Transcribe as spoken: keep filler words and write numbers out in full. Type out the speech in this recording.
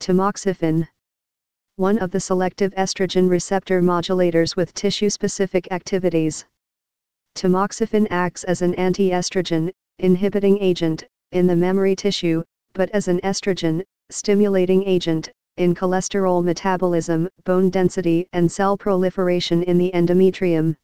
Tamoxifen. One of the selective estrogen receptor modulators with tissue-specific activities. Tamoxifen acts as an anti-estrogen, inhibiting agent, in the mammary tissue, but as an estrogen, stimulating agent, in cholesterol metabolism, bone density and cell proliferation in the endometrium.